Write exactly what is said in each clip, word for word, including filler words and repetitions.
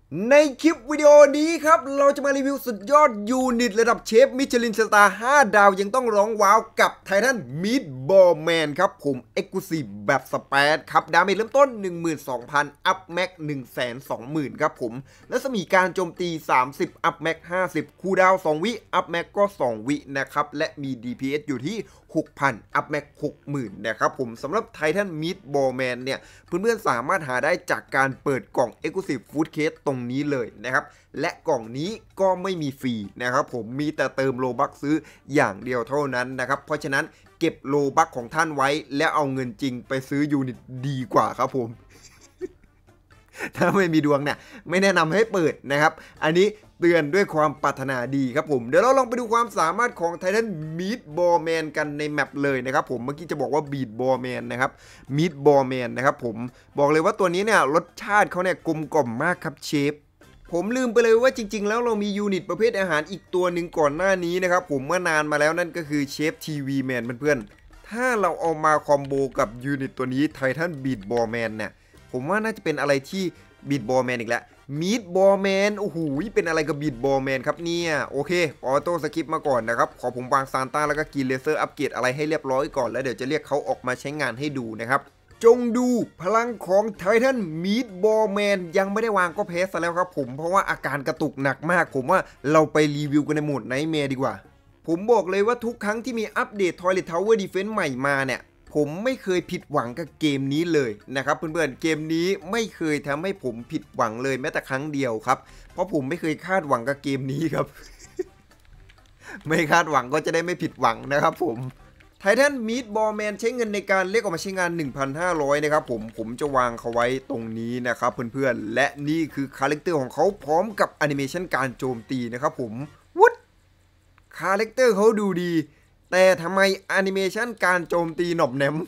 ในคลิปวิดีโอนี้ครับเราจะมารีวิวสุดยอดยูนิตระดับเชฟมิชลินสตาร์ห้าดาวยังต้องร้องว้าวกับไททันมีดบอลแมนครับผมเอ็กซ์คลูซีฟแบบสเปซครับดาเมจเริ่มต้น หนึ่งหมื่นสองพัน อัพแม็ก หนึ่งแสนสองหมื่น ครับผมและสมีการโจมตีสามสิบอัพแม็ก ห้าสิบคูลดาวน์สองวิอัพแม็กก็สองวินะครับและมี ดี พี เอส อยู่ที่ หกพัน อัพแม็ก หกหมื่น นะครับผมสำหรับไททันมีดบอลแมนเนี่ยเพื่อนๆสามารถหาได้จากการเปิดกล่อง Exclusive Food Case ตรงนี้เลยนะครับและกล่องนี้ก็ไม่มีฟรีนะครับผมมีแต่เติมโลบัคซื้ออย่างเดียวเท่านั้นนะครับเพราะฉะนั้นเก็บโลบัคของท่านไว้แล้วเอาเงินจริงไปซื้อยูนิตดีกว่าครับผม ถ้าไม่มีดวงเนี่ยไม่แนะนำให้เปิดนะครับอันนี้เตือนด้วยความปรารถนาดีครับผมเดี๋ยวเราลองไปดูความสามารถของไททันมีดบอลแมนกันในแมปเลยนะครับผมเมื่อกี้จะบอกว่าบีดบอลแมนนะครับมีดบอลแมนนะครับผมบอกเลยว่าตัวนี้เนี่ยรสชาติเขาเนี่ยกลมกล่อมมากครับเชฟผมลืมไปเลยว่าจริงๆแล้วเรามียูนิตประเภทอาหารอีกตัวหนึ่งก่อนหน้านี้นะครับผมเมื่อนานมาแล้วนั่นก็คือเชฟทีวีแมนเพื่อนๆถ้าเราเอามาคอมโบกับยูนิตตัวนี้ไททันบีดบอลแมนเนี่ยผมว่าน่าจะเป็นอะไรที่บีดบอลแมนอีกแล้วมีดบอลแมนโอ้โหเป็นอะไรกับบีดบอลแมนครับเนี่ยโอเคออโต้สกิปมาก่อนนะครับขอผมวางซานต้าแล้วก็กินเลเซอร์อัปเกรดอะไรให้เรียบร้อยก่อนแล้วเดี๋ยวจะเรียกเขาออกมาใช้งานให้ดูนะครับจงดูพลังของไททันมีดบอลแมนยังไม่ได้วางก็เพสซะแล้วครับผมเพราะว่าอาการกระตุกหนักมากผมว่าเราไปรีวิวกันในโหมดไนท์แมร์ดีกว่าผมบอกเลยว่าทุกครั้งที่มีอัปเดต Toilet Tower Defense ใหม่มาเนี่ยผมไม่เคยผิดหวังกับเกมนี้เลยนะครับเพื่อนๆเกมนี้ไม่เคยทำให้ผมผิดหวังเลยแม้แต่ครั้งเดียวครับเพราะผมไม่เคยคาดหวังกับเกมนี้ครับ ไม่คาดหวังก็จะได้ไม่ผิดหวังนะครับผมไททันมีดบอลแมนใช้เงินในการเรียกออกมาใช้งาน หนึ่งพันห้าร้อย นะครับผมผมจะวางเขาไว้ตรงนี้นะครับเพื่อนๆและนี่คือคาแรคเตอร์ของเขาพร้อมกับแอนิเมชันการโจมตีนะครับผมวุ้ดคาแรคเตอร์เขาดูดีแต่ทำไมแอนิเมชันการโจมตีหนอบแนม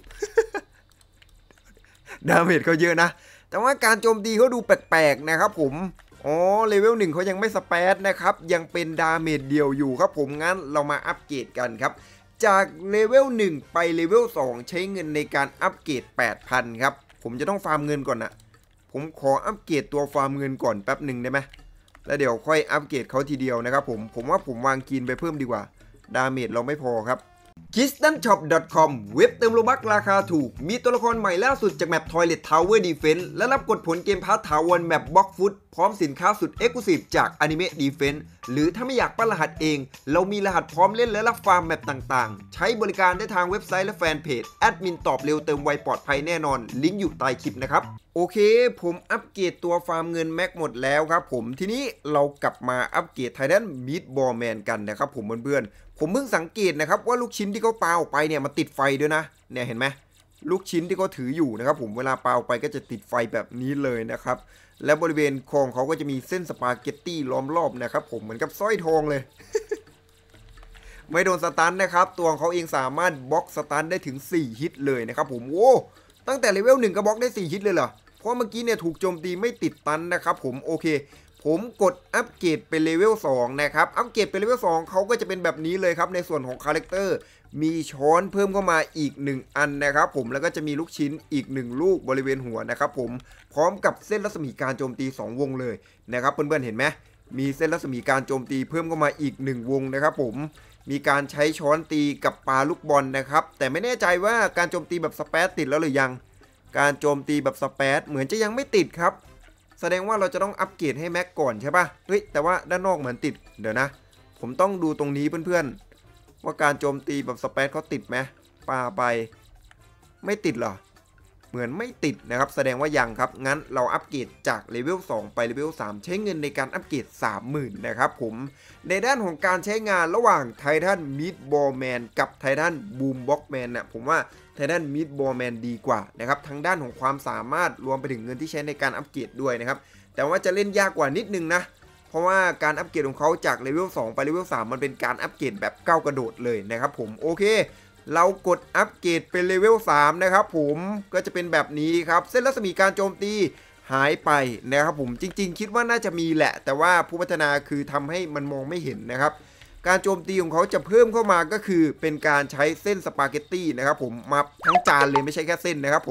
ดาเมจเขาเยอะนะแต่ว่าการโจมตีเขาดูแปลกๆนะครับผมอ๋อเลเวลหนึ่งเขายังไม่สเปซนะครับยังเป็นดาเมจเดียวอยู่ครับผมงั้นเรามาอัปเกรดกันครับจากเลเวลหนึ่งไปเลเวลสองใช้เงินในการอัปเกรด แปดพัน ครับผมจะต้องฟาร์มเงินก่อนนะผมขออัปเกรดตัวฟาร์มเงินก่อนแป๊บหนึ่งได้ไหมแล้วเดี๋ยวค่อยอัปเกรดเขาทีเดียวนะครับผมผมว่าผมวางกินไปเพิ่มดีกว่าดาเมจเราไม่พอครับคิสตันช็อป ดอท คอม เว็บเติมโลบัคราคาถูกมีตัวละครใหม่ล่าสุดจากแมป Toilet Tower Defense และรับกดผลเกมพาร์ทถาวรแมป Box Food พร้อมสินค้าสุด Exclusive จาก Anime Defense หรือถ้าไม่อยากปั้นรหัสเองเรามีรหัสพร้อมเล่นและรับฟาร์มแมปต่างๆใช้บริการได้ทางเว็บไซต์และแฟนเพจแอดมินตอบเร็วเติมไวปลอดภัยแน่นอนลิงก์อยู่ใต้คลิปนะครับโอเคผมอัปเกรดตัวฟาร์มเงินแม็กหมดแล้วครับผมทีนี้เรากลับมาอัปเกรดไททันมีดบอลแมนกันนะครับผมเพื่อนๆผมเพิ่งสังเกตนะครับว่าลูกชิ้นที่เขาปาออกไปเนี่ยมันติดไฟด้วยนะเนี่ยเห็นไหมลูกชิ้นที่เขาถืออยู่นะครับผมเวลาปาออกไปก็จะติดไฟแบบนี้เลยนะครับและบริเวณคอเขาก็จะมีเส้นสปาเกตตี้ล้อมรอบนะครับผมเหมือนกับสร้อยทองเลย ไม่โดนสตันนะครับตัวของเขาเองสามารถบล็อกสตันได้ถึงสี่ฮิตเลยนะครับผมโว้ตั้งแต่เลเวลหนึ่งก็บล็อกได้สี่ฮิตเลยเหรอเพราะเมื่อกี้เนี่ยถูกโจมตีไม่ติดตันนะครับผมโอเคผมกดอัปเกรดเป็นเลเวลสองนะครับอัปเกรดเป็นเลเวลสองเขาก็จะเป็นแบบนี้เลยครับในส่วนของคาแรคเตอร์มีช้อนเพิ่มเข้ามาอีกหนึ่งอันนะครับผมแล้วก็จะมีลูกชิ้นอีกหนึ่งลูกบริเวณหัวนะครับผมพร้อมกับเส้นรัศมีการโจมตีสองวงเลยนะครับเพื่อนๆเห็นไหมมีเส้นรัศมีการโจมตีเพิ่มเข้ามาอีกหนึ่งวงนะครับผมมีการใช้ช้อนตีกับปลาลูกบอลนะครับแต่ไม่แน่ใจว่าการโจมตีแบบสเปซติดแล้วหรือยังการโจมตีแบบสเปซเหมือนจะยังไม่ติดครับแสดงว่าเราจะต้องอัปเกรดให้แม็กก่อนใช่ปะเฮ้ยแต่ว่าด้านนอกเหมือนติดเดี๋ยวนะผมต้องดูตรงนี้เพื่อนๆว่าการโจมตีแบบสเปซเขาติดไหมปาไปไม่ติดเหรอเหมือนไม่ติดนะครับแสดงว่ายังครับงั้นเราอัปเกรดจากเลเวลสองไปเลเวลสามใช้เงินในการอัปเกรด สามหมื่น นะครับผมในด้านของการใช้งานระหว่างไททันมีดบอลแมนกับไททันบูมบ็อกแมนน่ะผมว่าไททันมีดบอลแมนดีกว่านะครับทั้งด้านของความสามารถรวมไปถึงเงินที่ใช้ในการอัปเกรดด้วยนะครับแต่ว่าจะเล่นยากกว่านิดนึงนะเพราะว่าการอัปเกรดของเขาจากเลเวลสองไปเลเวลสามมันเป็นการอัปเกรดแบบก้าวกระโดดเลยนะครับผมโอเคเรากดอัปเกรดเป็นเลเวลสามนะครับผมก็จะเป็นแบบนี้ครับเส้นรัศมีการโจมตีหายไปนะครับผมจริงๆคิดว่าน่าจะมีแหละแต่ว่าผู้พัฒนาคือทำให้มันมองไม่เห็นนะครับการโจมตีของเขาจะเพิ่มเข้ามาก็คือเป็นการใช้เส้นสปาเกตตี้นะครับผมมาทั้งจานเลยไม่ใช่แค่เส้นนะครับผม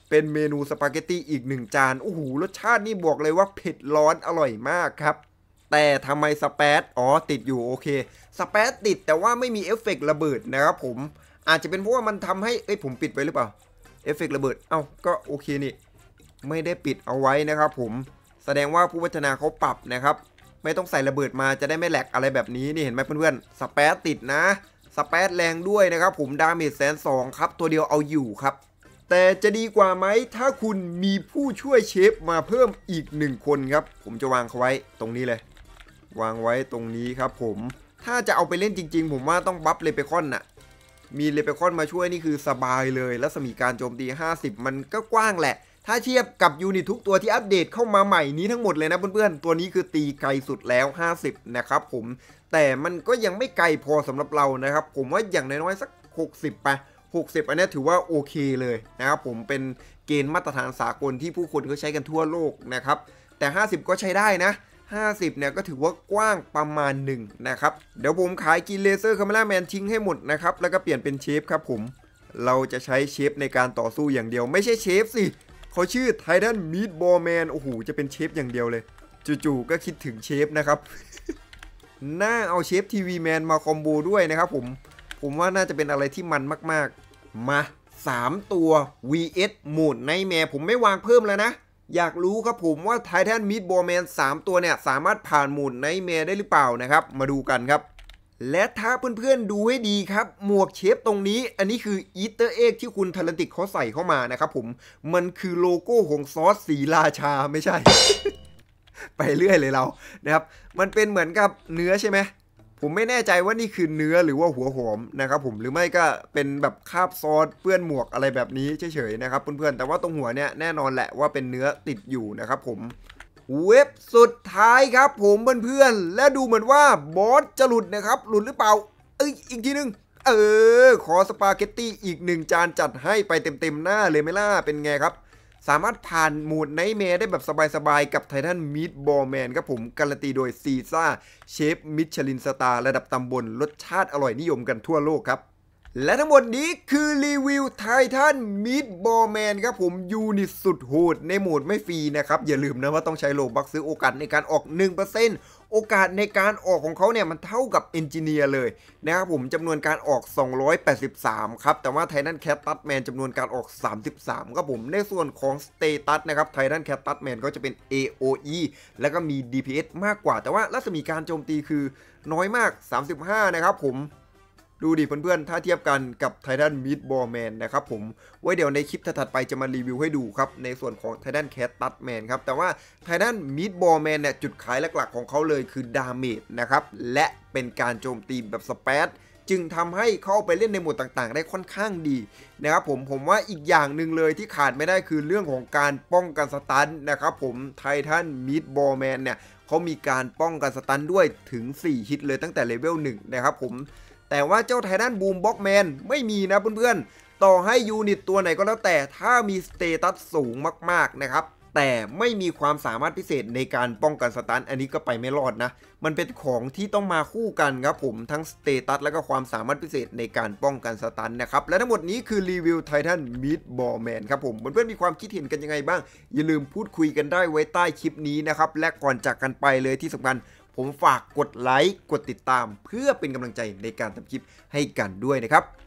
เป็นเมนูสปาเกตตี้อีกหนึ่งจานโอ้โหรสชาตินี่บอกเลยว่าเผ็ดร้อนอร่อยมากครับแต่ทำไมสเปซอ๋อติดอยู่โอเคสเปซติดแต่ว่าไม่มีเอฟเฟกต์ระเบิดนะครับผมอาจจะเป็นเพราะว่ามันทำให้เอ้ยผมปิดไว้หรือเปล่าเอฟเฟกต์ระเบิดเอ้าก็โอเคนี่ไม่ได้ปิดเอาไว้นะครับผมแสดงว่าผู้พัฒนาเขาปรับนะครับไม่ต้องใส่ระเบิดมาจะได้ไม่แหลกอะไรแบบนี้นี่เห็นไหมเพื่อนๆสเปซติดนะสเปซแรงด้วยนะครับผมดาเมจแสนสองครับตัวเดียวเอาอยู่ครับแต่จะดีกว่าไหมถ้าคุณมีผู้ช่วยเชฟมาเพิ่มอีกหนึ่งคนครับผมจะวางเขาไว้ตรงนี้เลยวางไว้ตรงนี้ครับผมถ้าจะเอาไปเล่นจริงๆผมว่าต้องบัฟเลเปคอนน่ะมีเลเปคอนมาช่วยนี่คือสบายเลยและสมีการโจมตีห้าสิบมันก็กว้างแหละถ้าเทียบกับยูนิตทุกตัวที่อัปเดตเข้ามาใหม่นี้ทั้งหมดเลยนะเพื่อนๆตัวนี้คือตีไกลสุดแล้วห้าสิบนะครับผมแต่มันก็ยังไม่ไกลพอสำหรับเรานะครับผมว่าอย่างน้อยๆสักหกสิบไปหกสิบอันนี้ถือว่าโอเคเลยนะครับผมเป็นเกณฑ์มาตรฐานสากลที่ผู้คนเขาใช้กันทั่วโลกนะครับแต่ห้าสิบก็ใช้ได้นะห้าสิบเนี่ยก็ถือว่ากว้างประมาณหนึ่งนะครับเดี๋ยวผมขายกินเลเซอร์คาเมล่าแมนทิ้งให้หมดนะครับแล้วก็เปลี่ยนเป็นเชฟครับผมเราจะใช้เชฟในการต่อสู้อย่างเดียวไม่ใช่เชฟสิเขาชื่อไททันมีดบอลแมนโอ้โหจะเป็นเชฟอย่างเดียวเลยจู่ๆก็คิดถึงเชฟนะครับ น่าเอาเชฟทีวีแมนมาคอมโบด้วยนะครับผมผมว่าน่าจะเป็นอะไรที่มันมากๆมาสามตัว วี เอส โหมดไนท์แมร์ผมไม่วางเพิ่มแล้วนะอยากรู้ครับผมว่าไททันมีดบอลแมนสามตัวเนี่ยสามารถผ่านโหมดไนท์แมร์ได้หรือเปล่านะครับมาดูกันครับและถ้าเพื่อนๆดูให้ดีครับหมวกเชฟตรงนี้อันนี้คืออีสเตอร์เอ็กที่คุณทารันติกเขาใส่เข้ามานะครับผมมันคือโลโก้ของซอสสีราชาไม่ใช่ ไปเรื่อยเลยเรานะครับมันเป็นเหมือนกับเนื้อใช่ไหมผมไม่แน่ใจว่านี่คือเนื้อหรือว่าหัวหอมนะครับผมหรือไม่ก็เป็นแบบคราบซอสเปื้อนหมวกอะไรแบบนี้เฉยๆนะครับเพื่อนๆแต่ว่าตรงหัวเนี่ยแน่นอนแหละว่าเป็นเนื้อติดอยู่นะครับผมเว็บสุดท้ายครับผมเพื่อนๆและดูเหมือนว่าบอสจะหลุดนะครับหลุดหรือเปล่าเอ้ยอีกทีนึงเออขอสปาเกตตี้อีกหนึ่งจานจัดให้ไปเต็มๆหน้าเลยไหมล่ะเป็นไงครับสามารถผ่านโหมดไนท์แมร์ได้แบบสบายๆกับไททันมีดบอลแมนครับผมการันตีโดยซีซ่าเชฟมิชลินสตาร์ระดับตำบลรสชาติอร่อยนิยมกันทั่วโลกครับและทั้งหมดนี้คือรีวิวไททันมีดบอลแมนครับผมยูนิตสุดโหดในโหมดไม่ฟรีนะครับอย่าลืมนะว่าต้องใช้โลบัคซื้อโอกาสในการออก หนึ่งเปอร์เซ็นต์ โอกาสในการออกของเขาเนี่ยมันเท่ากับเอนจิเนียร์เลยนะครับผมจำนวนการออกสองร้อยแปดสิบสามครับแต่ว่าไททันแคทตัสแมนจำนวนการออกสามสิบสามครับผมในส่วนของสเตตัสนะครับไททันแคทตัสแมนก็จะเป็น เอ โอ อี แล้วก็มี ดี พี เอส มากกว่าแต่ว่ารัศมีการโจมตีคือน้อยมากสามสิบห้านะครับผมดูดิเพื่อนๆถ้าเทียบกันกับไททันมีดบอลแมนนะครับผมไว้เดี๋ยวในคลิปถัดไปจะมารีวิวให้ดูครับในส่วนของไททันแคทตัสแมนครับแต่ว่าไททันมีดบอลแมนเนี่ยจุดขายหลักๆของเขาเลยคือดาเมจนะครับและเป็นการโจมตีแบบสเปซจึงทำให้เข้าไปเล่นในโหมดต่างๆได้ค่อนข้างดีนะครับผมผมว่าอีกอย่างหนึ่งเลยที่ขาดไม่ได้คือเรื่องของการป้องกันสตันนะครับผมไททันมีดบอลแมนเนี่ยเขามีการป้องกันสตันด้วยถึงสี่ฮิตเลยตั้งแต่เลเวลหนึ่งนะครับผมแต่ว่าเจ้าไททันบูมบ็อกแมนไม่มีนะเพื่อนๆต่อให้ยูนิตตัวไหนก็แล้วแต่ถ้ามีสเตตัสสูงมากๆนะครับแต่ไม่มีความสามารถพิเศษในการป้องกันสตันอันนี้ก็ไปไม่รอดนะมันเป็นของที่ต้องมาคู่กันครับผมทั้งสเตตัสและก็ความสามารถพิเศษในการป้องกันสตันนะครับและทั้งหมดนี้คือรีวิวไททันมีดบอลแมนครับผมเพื่อนๆมีความคิดเห็นกันยังไงบ้างอย่าลืมพูดคุยกันได้ไว้ใต้คลิปนี้นะครับและก่อนจากกันไปเลยที่สำคัญผมฝากกดไลค์กดติดตามเพื่อเป็นกำลังใจในการทำคลิปให้กันด้วยนะครับ